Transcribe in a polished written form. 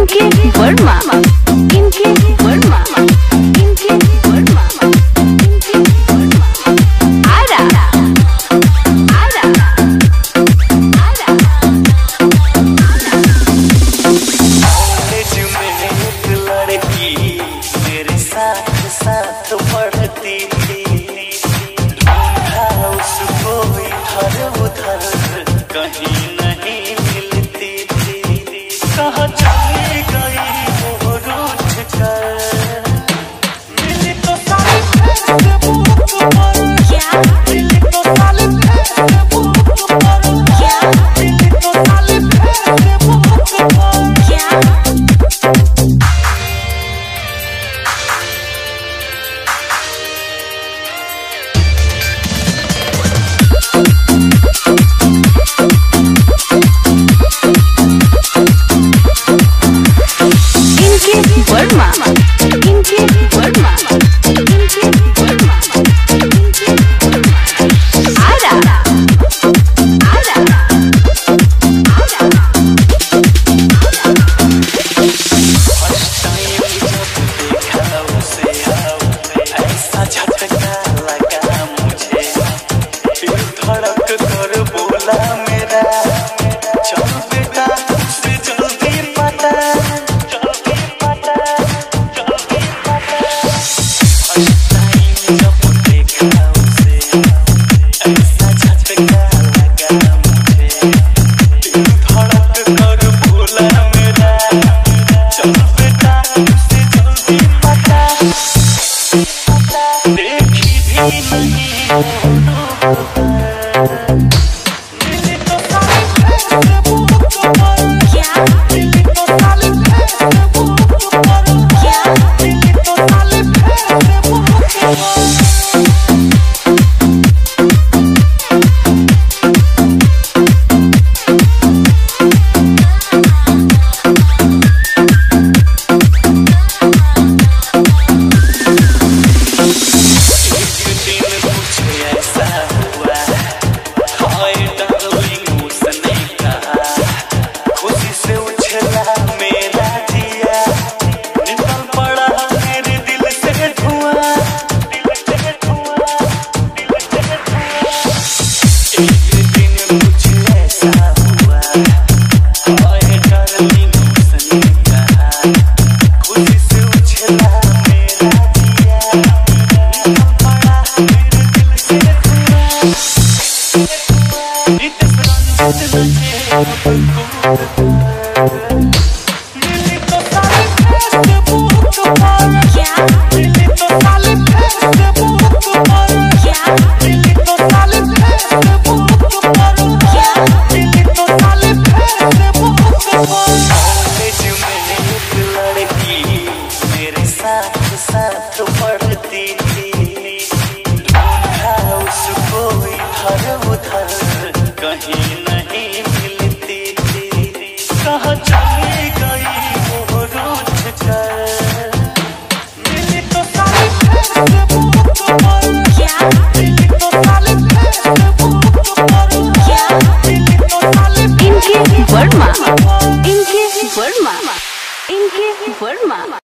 इनके वर्मा, इनके वर्मा, इनके वर्मा, इनके वर्मा। आरा आरा आरा कॉलेज में एक लड़की मेरे साथ साथ पढ़ती थी, ढूंढा उसको इधर उधर कहीं नहीं मिलती थी। कहाँ चली गई वो रूठ कर, मिली तो साली फेसबुक पर, मिली तो साली फेसबुक पर, मिली तो साली फेसबुक पर। वर्मा, इनके वर्मा, इनके वर्मा, इनके वर्मा। आरा आरा आरा फर्स्ट टाइम जब देखा उसे ऐसा झटका लगा मुझे, फिर धड़क कर बोला मेरा, चल बेटा उसे जल्दी पता, जल्दी पता, जल्दी पता। फर्स्ट टाइम जब देखा उसे ऐसा झटका लगा मुझे, फिर धड़क कर बोला मेरा, चल बेटा उसे जल्दी पता। देखी भी नहीं मिली तो साली फेसबुक पर, मिली तो साली फेसबुक पर, मिली तो साली फेसबुक पर। मिली तो साली फेसबुक पर, मिली तो साली फेसबुक पर, मिली तो साली फेसबुक पर, मिली तो साली फेसबुक पर। कॉलेज में एक लड़की मेरे साथ साथ पढ़ती थी, ढूंढा उसको इधर उधर कहीं नहीं मिलती थी। कहाँ चली गई वो रूठ कर, मिली तो साली फेसबुक